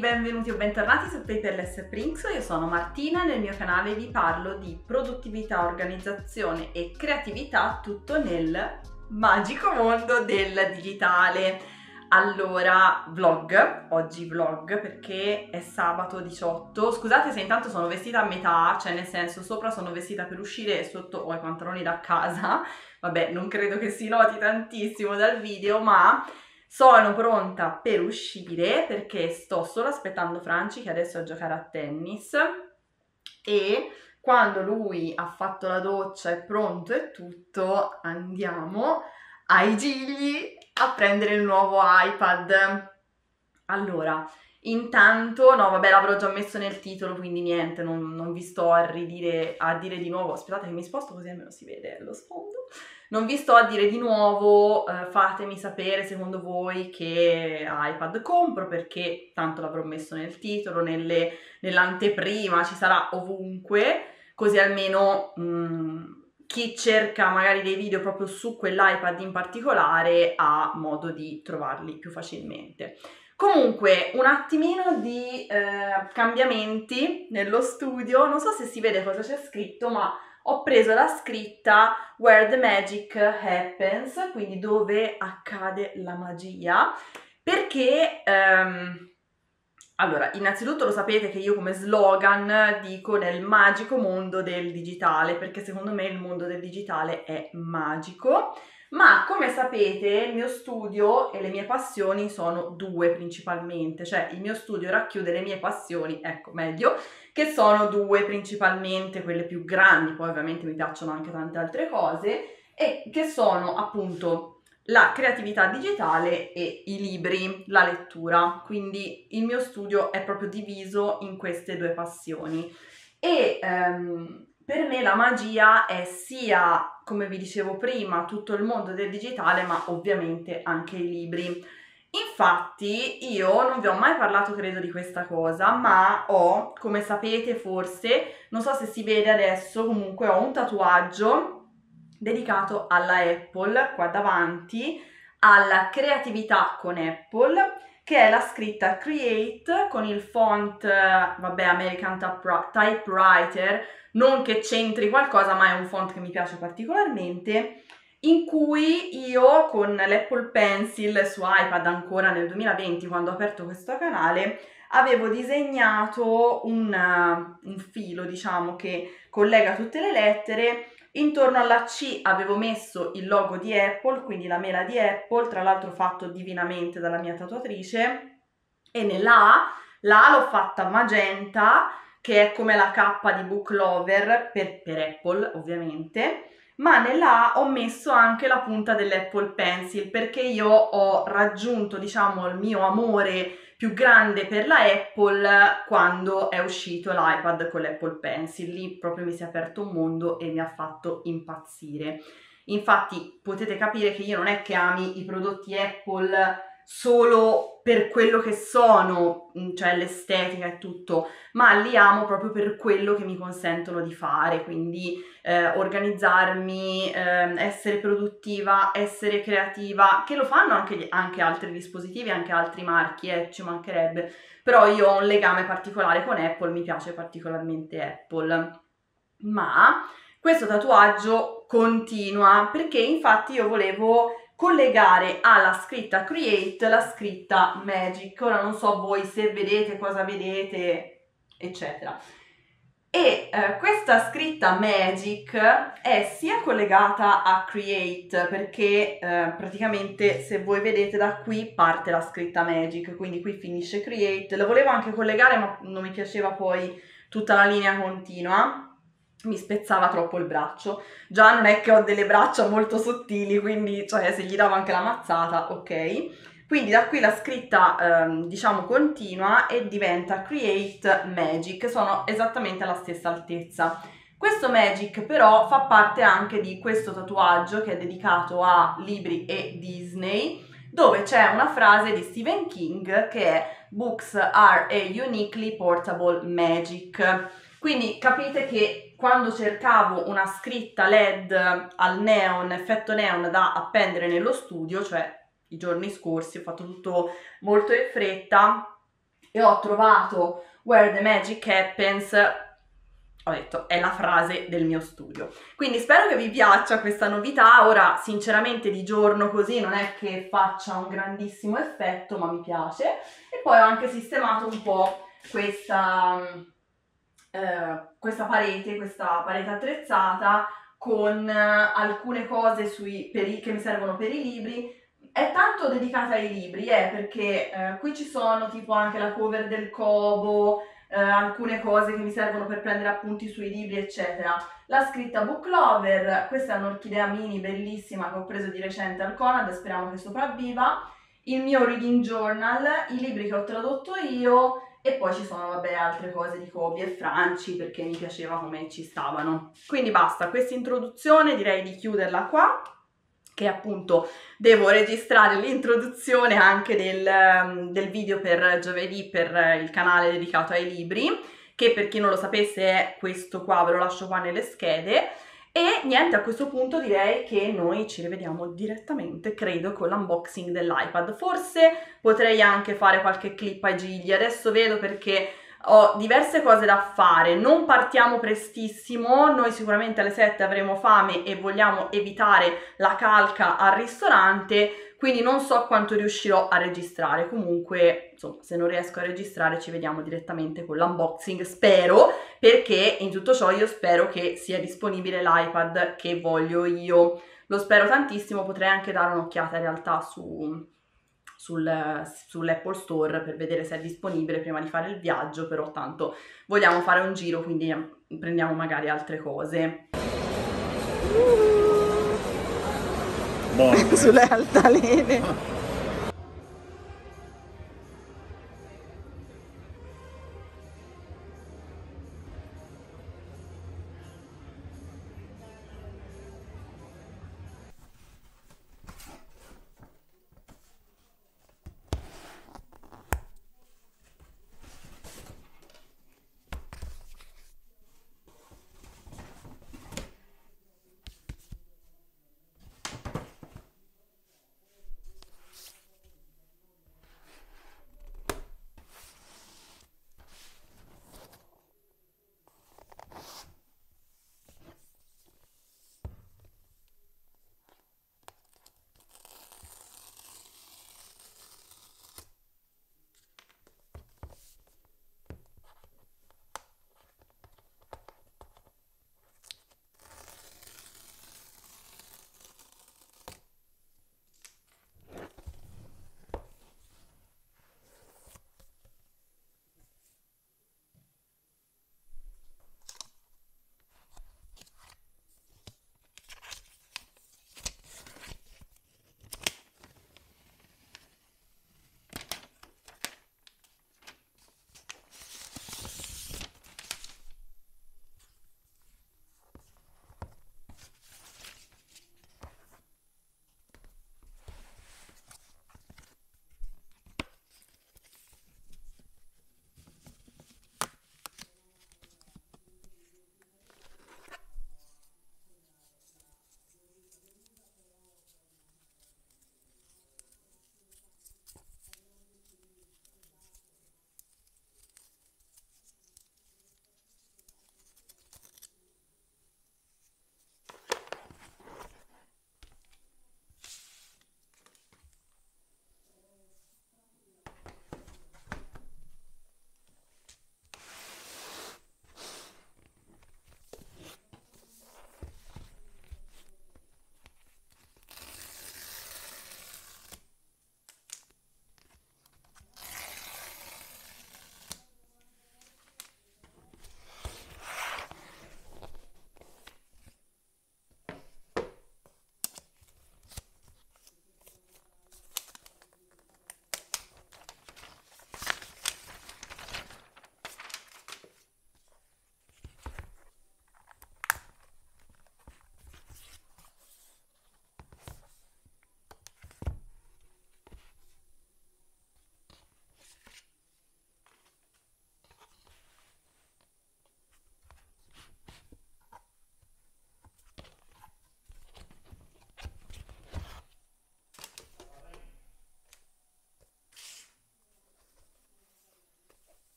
benvenuti o bentornati su Paperless Prinks. Io sono Martina e nel mio canale vi parlo di produttività, organizzazione e creatività, tutto nel magico mondo del digitale. Allora, oggi vlog perché è sabato 18. Scusate se intanto sono vestita a metà, cioè nel senso sopra sono vestita per uscire e sotto ho i pantaloni da casa. Vabbè, non credo che si noti tantissimo dal video, ma sono pronta per uscire perché sto solo aspettando Franci che adesso è a giocare a tennis e quando lui ha fatto la doccia, è pronto e tutto, andiamo ai gigli a prendere il nuovo iPad. Allora, intanto, no vabbè l'avrò già messo nel titolo quindi niente, non vi sto a dire di nuovo, aspettate che mi sposto così almeno si vede lo sfondo. Non vi sto a dire di nuovo, fatemi sapere secondo voi che iPad compro perché tanto l'avrò messo nel titolo, nell'anteprima, ci sarà ovunque, così almeno chi cerca magari dei video proprio su quell'iPad in particolare ha modo di trovarli più facilmente. Comunque, un attimino di cambiamenti nello studio, non so se si vede cosa c'è scritto, ma ho preso la scritta Where the Magic Happens, quindi dove accade la magia, perché, allora, innanzitutto lo sapete che io come slogan dico nel magico mondo del digitale, perché secondo me il mondo del digitale è magico, ma come sapete il mio studio e le mie passioni sono due principalmente, cioè il mio studio racchiude le mie passioni, ecco meglio, che sono due principalmente, quelle più grandi, poi ovviamente mi piacciono anche tante altre cose, e che sono appunto la creatività digitale e i libri, la lettura, quindi il mio studio è proprio diviso in queste due passioni e per me la magia è sia, come vi dicevo prima, tutto il mondo del digitale, ma ovviamente anche i libri. Infatti io non vi ho mai parlato credo di questa cosa, ma ho, come sapete forse, non so se si vede adesso, comunque ho un tatuaggio dedicato alla Apple qua davanti, alla creatività con Apple, che è la scritta Create con il font, vabbè, American Typewriter, non che c'entri qualcosa, ma è un font che mi piace particolarmente, in cui io con l'Apple Pencil su iPad ancora nel 2020, quando ho aperto questo canale, avevo disegnato un filo, diciamo, che collega tutte le lettere. Intorno alla C avevo messo il logo di Apple, quindi la mela di Apple, tra l'altro fatto divinamente dalla mia tatuatrice, e nella A l'ho fatta magenta, che è come la K di Book Lover per Apple ovviamente, ma nella A ho messo anche la punta dell'Apple Pencil perché io ho raggiunto, diciamo, il mio amore più grande per la Apple quando è uscito l'iPad con l'Apple Pencil. Lì proprio mi si è aperto un mondo e mi ha fatto impazzire. Infatti potete capire che io non è che ami i prodotti Apple solo per quello che sono, cioè l'estetica e tutto, ma li amo proprio per quello che mi consentono di fare, quindi organizzarmi, essere produttiva, essere creativa, che lo fanno anche altri dispositivi, anche altri marchi, ci mancherebbe, però io ho un legame particolare con Apple, mi piace particolarmente Apple, ma questo tatuaggio continua perché infatti io volevo collegare alla scritta Create la scritta Magic. Ora non so voi se vedete cosa vedete, eccetera. E questa scritta Magic è sia collegata a Create perché praticamente se voi vedete da qui parte la scritta Magic, quindi qui finisce Create. La volevo anche collegare ma non mi piaceva poi tutta la linea continua, mi spezzava troppo il braccio. Già non è che ho delle braccia molto sottili, quindi cioè se gli davo anche la mazzata, ok. Quindi da qui la scritta diciamo continua e diventa Create Magic, sono esattamente alla stessa altezza. Questo Magic però fa parte anche di questo tatuaggio che è dedicato a libri e Disney, dove c'è una frase di Stephen King che è Books are a uniquely portable magic. Quindi capite che quando cercavo una scritta LED al neon, effetto neon da appendere nello studio, cioè i giorni scorsi ho fatto tutto molto in fretta, e ho trovato Where the Magic Happens, ho detto è la frase del mio studio. Quindi spero che vi piaccia questa novità. Ora sinceramente di giorno così non è che faccia un grandissimo effetto, ma mi piace. E poi ho anche sistemato un po' questa parete attrezzata con alcune cose che mi servono per i libri. È tanto dedicata ai libri, perché qui ci sono tipo anche la cover del Kobo, alcune cose che mi servono per prendere appunti sui libri, eccetera. La scritta Book Lover, questa è un'orchidea mini bellissima che ho preso di recente al Conad, speriamo che sopravviva. Il mio reading journal, i libri che ho tradotto io e poi ci sono, vabbè, altre cose di Kobe e Franci perché mi piaceva come ci stavano. Quindi basta, questa introduzione direi di chiuderla qua, che appunto devo registrare l'introduzione anche del video per giovedì per il canale dedicato ai libri, che per chi non lo sapesse è questo qua, ve lo lascio qua nelle schede. E niente, a questo punto direi che noi ci rivediamo direttamente, credo, con l'unboxing dell'iPad. Forse potrei anche fare qualche clip ai gigli, adesso vedo perché ho diverse cose da fare, non partiamo prestissimo, noi sicuramente alle 7 avremo fame e vogliamo evitare la calca al ristorante, quindi non so quanto riuscirò a registrare. Comunque, insomma, se non riesco a registrare ci vediamo direttamente con l'unboxing, spero, perché in tutto ciò io spero che sia disponibile l'iPad che voglio io. Lo spero tantissimo, potrei anche dare un'occhiata in realtà sull'Apple Store per vedere se è disponibile prima di fare il viaggio, però tanto vogliamo fare un giro, quindi prendiamo magari altre cose. Sulle altalene.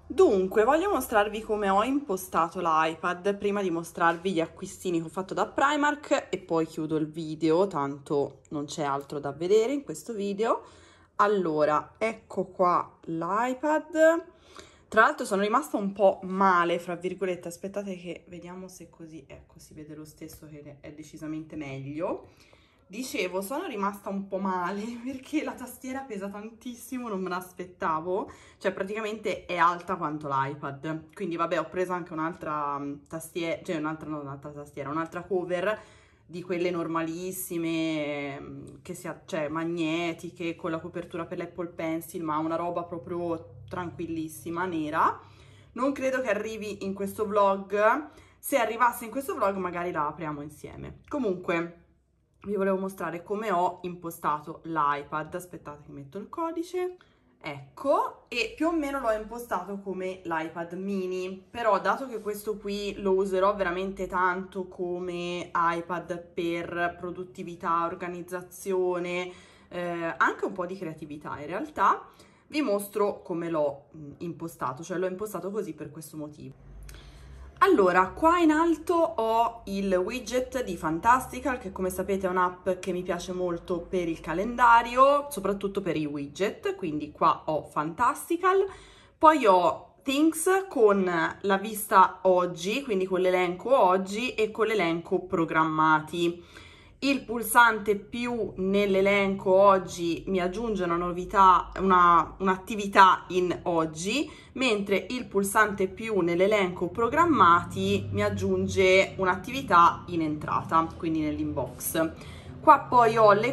Dunque, voglio mostrarvi come ho impostato l'iPad prima di mostrarvi gli acquistini che ho fatto da Primark e poi chiudo il video, tanto non c'è altro da vedere in questo video. Allora, ecco qua l'iPad. Tra l'altro sono rimasta un po' male, fra virgolette, aspettate che vediamo se così, ecco, si vede lo stesso che è decisamente meglio. Dicevo, sono rimasta un po' male perché la tastiera pesa tantissimo, non me l'aspettavo, cioè praticamente è alta quanto l'iPad, quindi vabbè, ho preso anche un'altra tastiera, cioè un'altra cover di quelle normalissime, che cioè magnetiche, con la copertura per l'Apple Pencil, ma una roba proprio tranquillissima, nera. Non credo che arrivi in questo vlog, se arrivasse in questo vlog magari la apriamo insieme. Comunque vi volevo mostrare come ho impostato l'iPad, aspettate che metto il codice, ecco, e più o meno l'ho impostato come l'iPad mini, però dato che questo qui lo userò veramente tanto come iPad per produttività, organizzazione, anche un po' di creatività in realtà, vi mostro come l'ho impostato, cioè l'ho impostato così per questo motivo. Allora, qua in alto ho il widget di Fantastical, che come sapete è un'app che mi piace molto per il calendario, soprattutto per i widget, quindi qua ho Fantastical. Poi ho Things con la vista oggi, quindi con l'elenco oggi e con l'elenco programmati. Il pulsante più nell'elenco oggi mi aggiunge una novità, un'attività in oggi, mentre il pulsante più nell'elenco programmati mi aggiunge un'attività in entrata, quindi nell'inbox. Qua poi ho le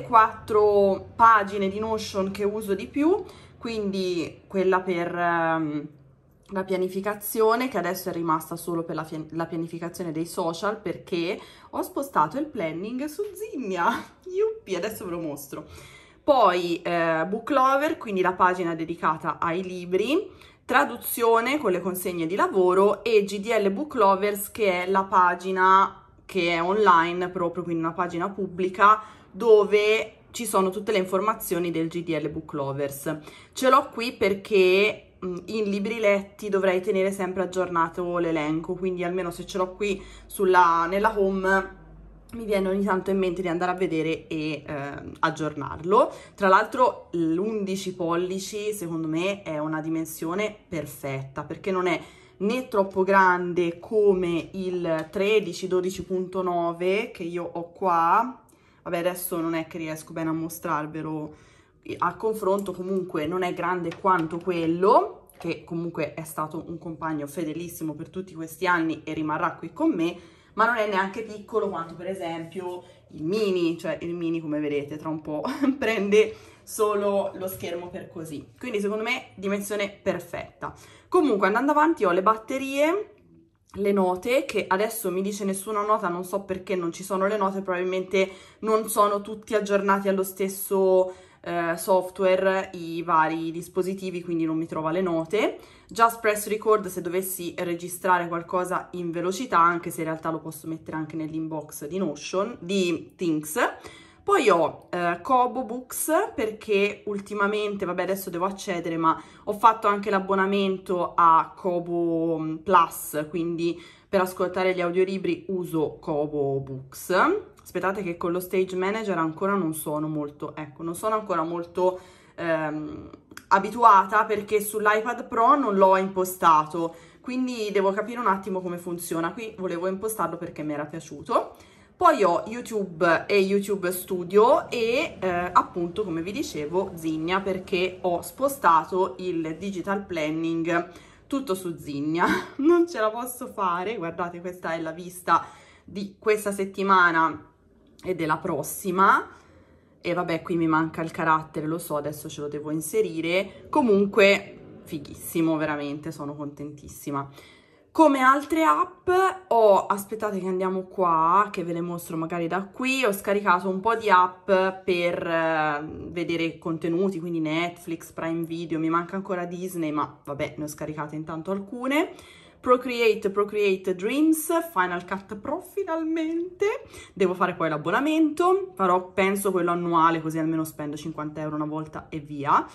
4 pagine di Notion che uso di più, quindi quella per la pianificazione, che adesso è rimasta solo per la pianificazione dei social, perché ho spostato il planning su Zinnia. Yuppi, adesso ve lo mostro. Poi Book Lover, quindi la pagina dedicata ai libri, traduzione con le consegne di lavoro, e GDL Book Lovers, che è la pagina che è online proprio, quindi una pagina pubblica dove ci sono tutte le informazioni del GDL Book Lovers. Ce l'ho qui perché in libri letti dovrei tenere sempre aggiornato l'elenco, quindi almeno se ce l'ho qui nella home mi viene ogni tanto in mente di andare a vedere e aggiornarlo. Tra l'altro l'11 pollici secondo me è una dimensione perfetta, perché non è né troppo grande come il 13-12.9 che io ho qua. Vabbè, adesso non è che riesco bene a mostrarvelo a confronto, comunque non è grande quanto quello, che comunque è stato un compagno fedelissimo per tutti questi anni e rimarrà qui con me, ma non è neanche piccolo quanto per esempio il mini, cioè il mini, come vedete tra un po' prende solo lo schermo per così, quindi secondo me dimensione perfetta. Comunque andando avanti ho le batterie, le note, che adesso mi dice nessuna nota, non so perché non ci sono le note, probabilmente non sono tutti aggiornati allo stesso software i vari dispositivi, quindi non mi trova le note. Just Press Record se dovessi registrare qualcosa in velocità, anche se in realtà lo posso mettere anche nell'inbox di Notion, di Things. Poi ho Kobo Books, perché ultimamente, vabbè adesso devo accedere, ma ho fatto anche l'abbonamento a Kobo Plus, quindi per ascoltare gli audiolibri uso Kobo Books. Aspettate che con lo Stage Manager ancora non sono molto, ecco, non sono ancora molto abituata, perché sull'iPad Pro non l'ho impostato, quindi devo capire un attimo come funziona. Qui volevo impostarlo perché mi era piaciuto. Poi ho YouTube e YouTube Studio e appunto, come vi dicevo, Zinnia, perché ho spostato il digital planning tutto su Zinnia. Non ce la posso fare, guardate, questa è la vista di questa settimana e della prossima, e vabbè qui mi manca il carattere, lo so, adesso ce lo devo inserire. Comunque fighissimo, veramente sono contentissima. Come altre app ho, aspettate che andiamo qua, che ve le mostro magari da qui, ho scaricato un po' di app per vedere contenuti, quindi Netflix, Prime Video, mi manca ancora Disney, ma vabbè, ne ho scaricate intanto alcune. Procreate Dreams, Final Cut Pro finalmente, devo fare poi l'abbonamento, farò penso quello annuale, così almeno spendo 50 euro una volta e via.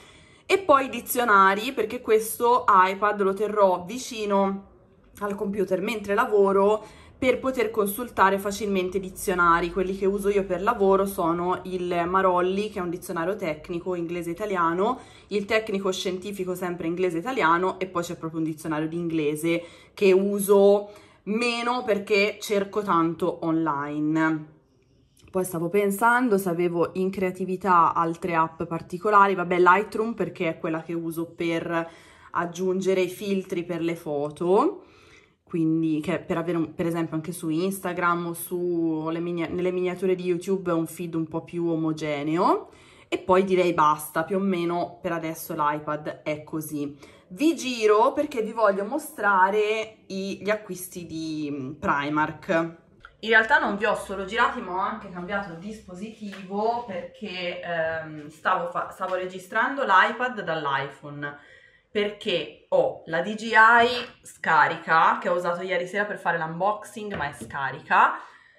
E poi i dizionari, perché questo iPad lo terrò vicino al computer mentre lavoro per poter consultare facilmente i dizionari. Quelli che uso io per lavoro sono il Marolli, che è un dizionario tecnico inglese-italiano, il tecnico scientifico sempre inglese-italiano, e poi c'è proprio un dizionario di inglese che uso meno perché cerco tanto online. Poi stavo pensando se avevo in creatività altre app particolari. Vabbè, Lightroom, perché è quella che uso per aggiungere i filtri per le foto, quindi che per avere per esempio anche su Instagram o nelle miniature di YouTube un feed un po' più omogeneo. E poi direi basta, più o meno per adesso l'iPad è così. Vi giro perché vi voglio mostrare gli acquisti di Primark. In realtà non vi ho solo girati, ma ho anche cambiato dispositivo perché stavo registrando l'iPad dall'iPhone, perché ho la DJI scarica, che ho usato ieri sera per fare l'unboxing, ma è scarica.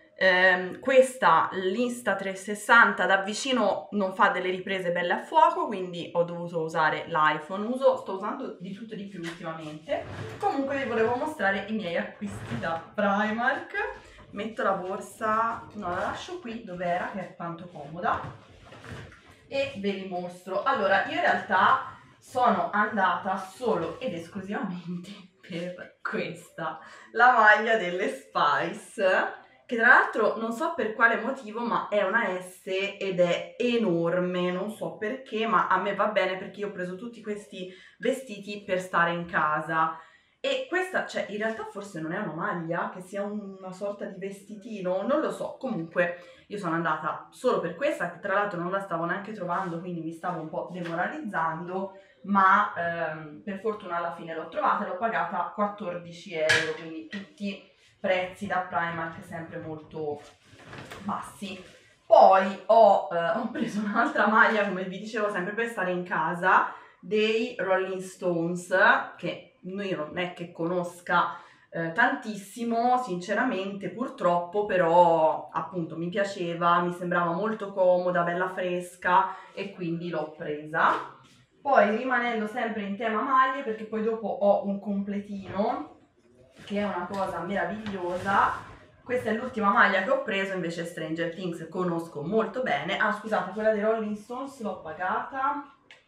Questa, l'Insta360 da vicino non fa delle riprese belle a fuoco, quindi ho dovuto usare l'iPhone. Sto usando di tutto e di più ultimamente. Comunque vi volevo mostrare i miei acquisti da Primark. Metto la borsa, no, la lascio qui dove era, che è tanto comoda, e ve li mostro. Allora, io in realtà sono andata solo ed esclusivamente per questa, la maglia delle Spice, che tra l'altro non so per quale motivo, ma è una S ed è enorme, non so perché, ma a me va bene perché io ho preso tutti questi vestiti per stare in casa. E questa, cioè, in realtà forse non è una maglia, che sia una sorta di vestitino, non lo so. Comunque io sono andata solo per questa, che tra l'altro non la stavo neanche trovando, quindi mi stavo un po' demoralizzando, ma per fortuna alla fine l'ho trovata e l'ho pagata 14 euro, quindi tutti prezzi da Primark sempre molto bassi. Poi ho preso un'altra maglia, come vi dicevo, sempre per stare in casa, dei Rolling Stones, che io non è che conosca tantissimo, sinceramente, purtroppo, però appunto mi piaceva, mi sembrava molto comoda, bella fresca, e quindi l'ho presa. Poi rimanendo sempre in tema maglie, perché poi dopo ho un completino, che è una cosa meravigliosa. Questa è l'ultima maglia che ho preso, invece Stranger Things conosco molto bene. Ah, scusate, quella dei Rolling Stones l'ho pagata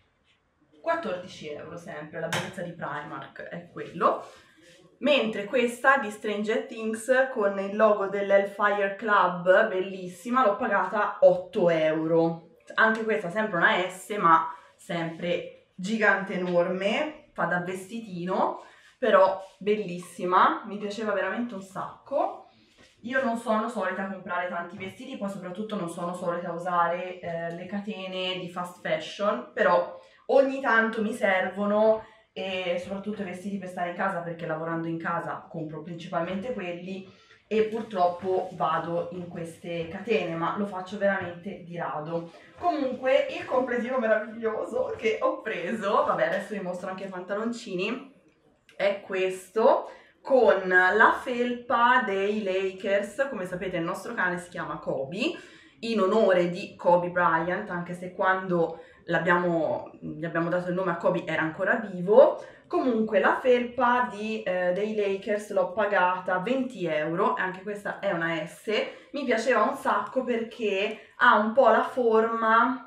14 euro, sempre, la bellezza di Primark è quello. Mentre questa di Stranger Things con il logo dell'Hellfire Club, bellissima, l'ho pagata 8 euro. Anche questa sempre una S, ma sempre gigante, enorme, fa da vestitino, però bellissima, mi piaceva veramente un sacco. Io non sono solita a comprare tanti vestiti, poi soprattutto non sono solita a usare le catene di fast fashion, però ogni tanto mi servono, e soprattutto i vestiti per stare in casa, perché lavorando in casa compro principalmente quelli e purtroppo vado in queste catene, ma lo faccio veramente di rado. Comunque il completino meraviglioso che ho preso, vabbè adesso vi mostro anche i pantaloncini, è questo, con la felpa dei Lakers. Come sapete il nostro cane si chiama Kobe, in onore di Kobe Bryant, anche se quando gli abbiamo dato il nome a Kobe era ancora vivo. Comunque la felpa dei Lakers l'ho pagata 20 euro, anche questa è una S, mi piaceva un sacco perché ha un po' la forma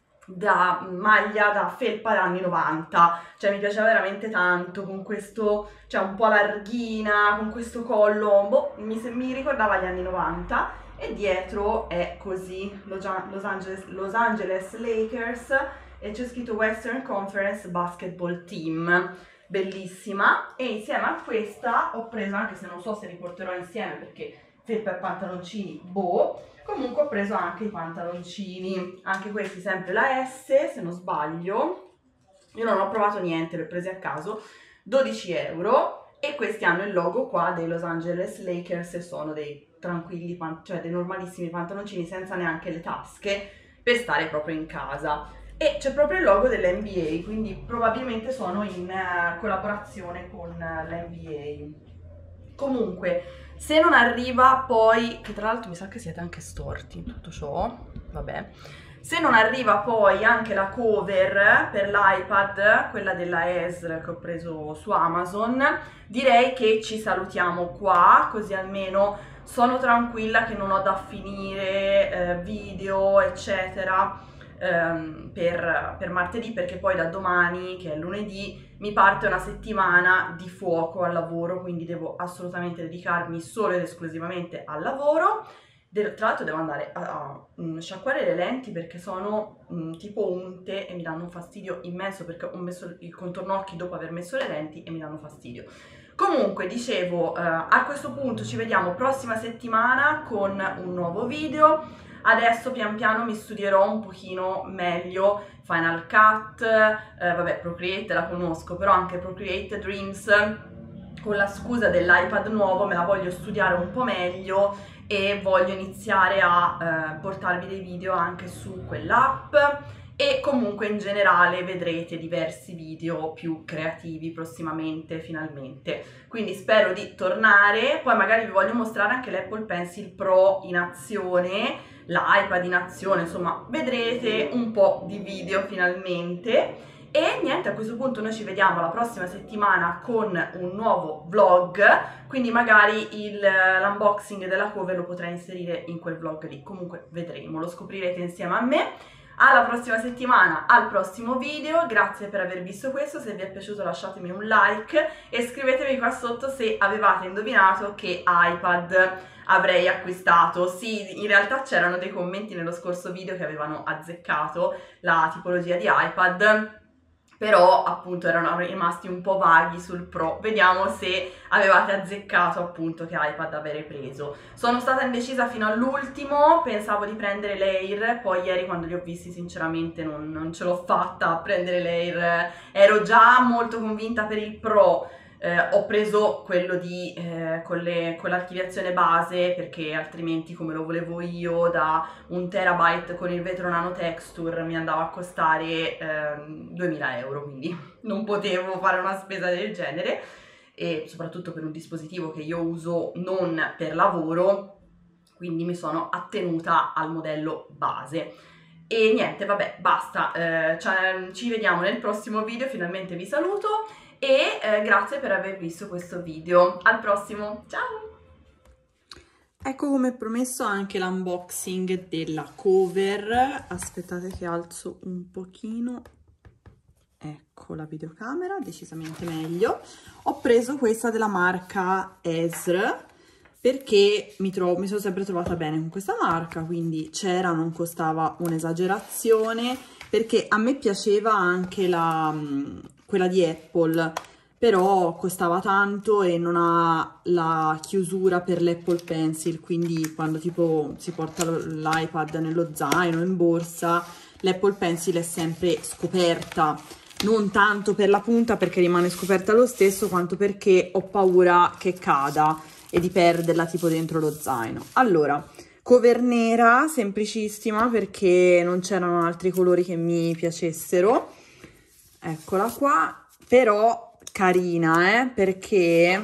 da maglia da felpa anni 90, cioè mi piaceva veramente tanto, con questo, cioè un po' larghina, con questo collo, boh, mi ricordava gli anni 90. E dietro è così, Los Angeles Lakers, e c'è scritto Western Conference Basketball Team, bellissima. E insieme a questa ho preso, anche se non so se li porterò insieme perché felpa e pantaloncini, boh, comunque ho preso anche i pantaloncini, anche questi sempre la S se non sbaglio, io non ho provato niente, li ho presi a caso, 12 euro, e questi hanno il logo qua dei Los Angeles Lakers e sono dei tranquilli, cioè dei normalissimi pantaloncini senza neanche le tasche, per stare proprio in casa. E c'è proprio il logo dell'NBA, quindi probabilmente sono in collaborazione con l'NBA. Comunque, se non arriva poi, che tra l'altro mi sa che siete anche storti in tutto ciò, vabbè, Se non arriva poi anche la cover per l'iPad, quella della Esr che ho preso su Amazon, direi che ci salutiamo qua, così almeno sono tranquilla che non ho da finire video eccetera per martedì, perché poi da domani, che è lunedì, mi parte una settimana di fuoco al lavoro, quindi devo assolutamente dedicarmi solo ed esclusivamente al lavoro. Tra l'altro devo andare a sciacquare le lenti perché sono tipo unte e mi danno un fastidio immenso, perché ho messo il contorno occhi dopo aver messo le lenti e mi danno fastidio. Comunque, dicevo, a questo punto ci vediamo prossima settimana con un nuovo video. Adesso pian piano mi studierò un pochino meglio Final Cut, vabbè, Procreate la conosco, però anche Procreate Dreams, con la scusa dell'iPad nuovo me la voglio studiare un po' meglio e voglio iniziare a portarvi dei video anche su quell'app, e comunque in generale vedrete diversi video più creativi prossimamente, finalmente. Quindi spero di tornare, poi magari vi voglio mostrare anche l'Apple Pencil Pro in azione, l'iPad in azione, insomma vedrete un po' di video finalmente. E niente, a questo punto noi ci vediamo la prossima settimana con un nuovo vlog, quindi magari l'unboxing della cover lo potrei inserire in quel vlog lì, comunque vedremo, lo scoprirete insieme a me. Alla prossima settimana, al prossimo video, grazie per aver visto questo, se vi è piaciuto lasciatemi un like e scrivetemi qua sotto se avevate indovinato che iPad avrei acquistato. Sì, in realtà c'erano dei commenti nello scorso video che avevano azzeccato la tipologia di iPad, però appunto erano rimasti un po' vaghi sul Pro. Vediamo se avevate azzeccato appunto che iPad avrei preso. Sono stata indecisa fino all'ultimo, pensavo di prendere l'Air, poi ieri quando li ho visti sinceramente non ce l'ho fatta a prendere l'Air, ero già molto convinta per il Pro. Ho preso quello con l'archiviazione base, perché altrimenti, come lo volevo io, da 1 terabyte con il vetro nano texture mi andava a costare 2000 euro, quindi non potevo fare una spesa del genere, e soprattutto per un dispositivo che io uso non per lavoro, quindi mi sono attenuta al modello base. E niente, vabbè, basta, ci vediamo nel prossimo video, finalmente vi saluto e grazie per aver visto questo video. Al prossimo, ciao! Ecco, come promesso, anche l'unboxing della cover. Aspettate che alzo un pochino, ecco la videocamera, decisamente meglio. Ho preso questa della marca Esr perché mi sono sempre trovata bene con questa marca, quindi c'era, non costava un'esagerazione, perché a me piaceva anche quella di Apple, però costava tanto e non ha la chiusura per l'Apple Pencil, quindi quando tipo si porta l'iPad nello zaino, in borsa, l'Apple Pencil è sempre scoperta, non tanto per la punta perché rimane scoperta lo stesso, quanto perché ho paura che cada e di perderla tipo dentro lo zaino. Allora, cover nera, semplicissima, perché non c'erano altri colori che mi piacessero. Eccola qua, però carina, perché...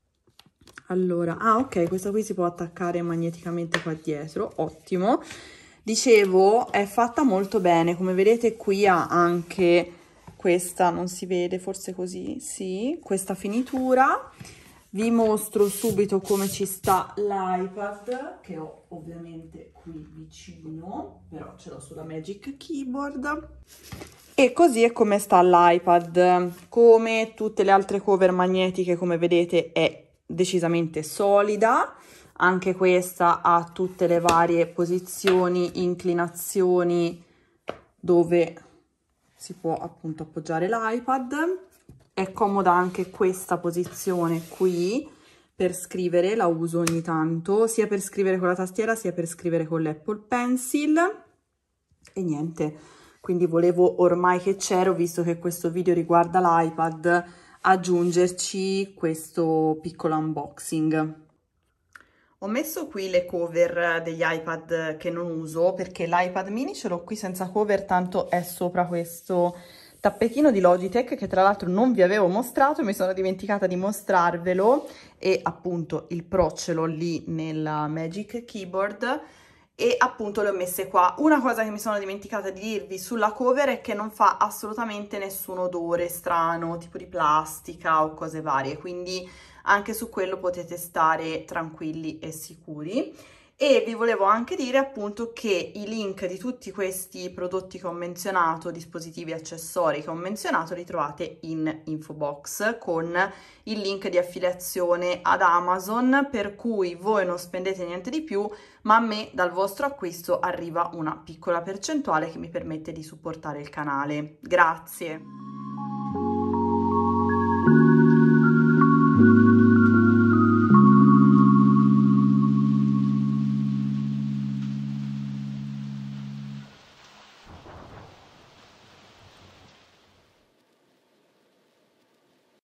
Allora, ok, questa qui si può attaccare magneticamente qua dietro, ottimo. Dicevo, è fatta molto bene, come vedete qui ha anche questa, non si vede, forse così, sì, questa finitura. Vi mostro subito come ci sta l'iPad, che ho ovviamente qui vicino, però ce l'ho sulla Magic Keyboard. E così è come sta l'iPad. Come tutte le altre cover magnetiche, come vedete, è decisamente solida. Anche questa ha tutte le varie posizioni, inclinazioni dove si può appunto appoggiare l'iPad. È comoda anche questa posizione qui per scrivere, la uso ogni tanto, sia per scrivere con la tastiera sia per scrivere con l'Apple Pencil. E niente, quindi volevo, ormai che c'ero, visto che questo video riguarda l'iPad, aggiungerci questo piccolo unboxing. Ho messo qui le cover degli iPad che non uso, perché l'iPad mini ce l'ho qui senza cover, tanto è sopra questo tappetino di Logitech che tra l'altro non vi avevo mostrato, mi sono dimenticata di mostrarvelo, e appunto il Pro ce l'ho lì nella Magic Keyboard. e appunto le ho messe qua. Una cosa che mi sono dimenticata di dirvi sulla cover è che non fa assolutamente nessun odore strano, tipo di plastica o cose varie, quindi anche su quello potete stare tranquilli e sicuri. E vi volevo anche dire appunto che i link di tutti questi prodotti che ho menzionato, dispositivi accessori che ho menzionato, li trovate in info box con il link di affiliazione ad Amazon, per cui voi non spendete niente di più, ma a me dal vostro acquisto arriva una piccola percentuale che mi permette di supportare il canale. Grazie!